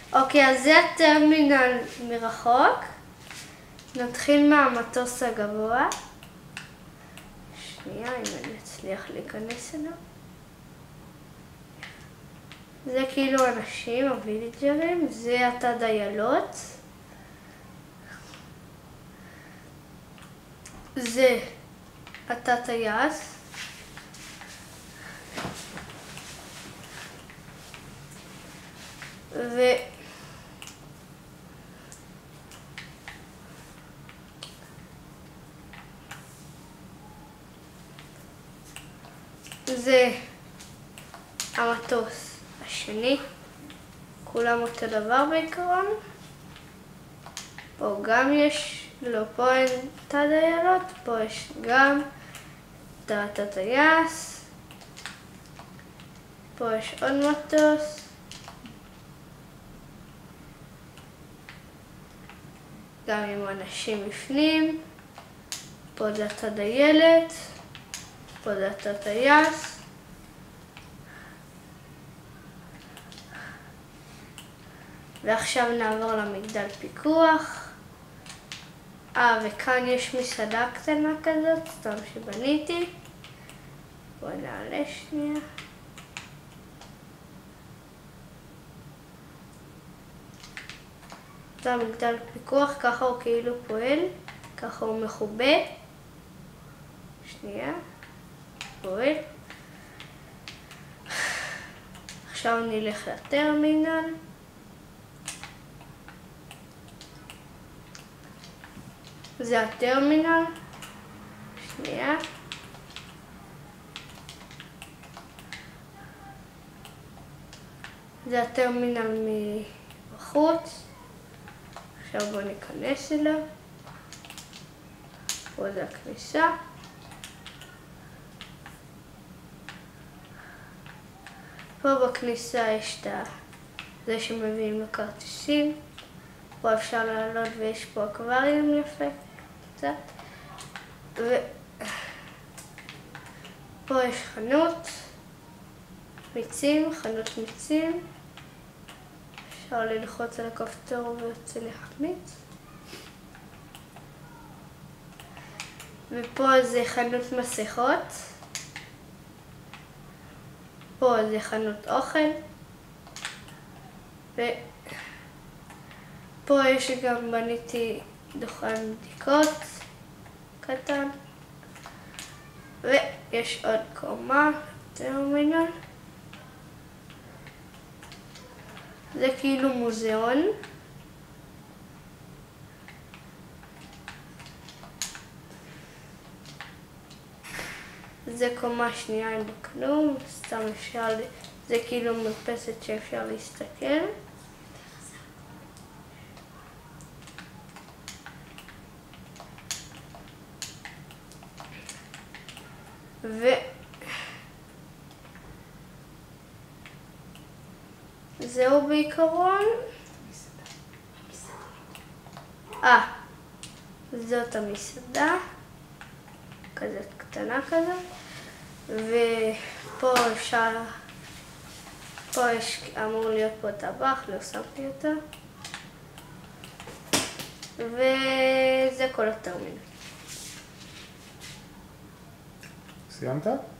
אוקיי, אז זה הטרמינל מרחוק. נתחיל מהמטוס הגבוה. שנייה, אם אני אצליח להיכנס אליו. זה כאילו אנשים, הוויליג'רים, זה התא דיילות. זה התא טייס. זה המטוס השני, כולם אותו דבר בעיקרון. פה גם יש, לא, פה אין תא דיילות, פה יש גם תא טייס. פה יש עוד מטוס. גם עם אנשים בפנים. פה זה התא דיילת. פה זה התא טייס. ועכשיו נעבור למגדל פיקוח. וכאן יש מסעדה קטנה כזאת, סתם שבניתי. בואו נעלה שנייה. זה המגדל פיקוח, ככה הוא כאילו פועל, ככה הוא מחובה. שנייה, פועל. עכשיו נלך לטרמינל. זה הטרמינל. שנייה. זה הטרמינל מבחוץ. עכשיו בואו ניכנס אליו. פה זה הכניסה. פה בכניסה יש את זה שמביאים לכרטיסים. פה אפשר לעלות ויש פה אקווריום יפה קצת. ופה יש חנות מיצים, חנות מיצים. אפשר ללחוץ על הכפתור ויוצא להחמיץ. ופה זה חנות מסכות. פה זה חנות אוכל. ופה יש גם, בניתי דוכן בדיקות קטן. ויש עוד קומה, טרמינל. זה כאילו מוזיאון. זה קומה שנייה עם כלום, סתם אפשר, זה כאילו מרפסת שאפשר להסתכל. זהו בעיקרון. זאת המסעדה. כזאת קטנה כזאת. ופה אפשר, פה יש, אמור להיות פה טבח, לא שמתי אותה. וזה כל הטרמינל. סיימת?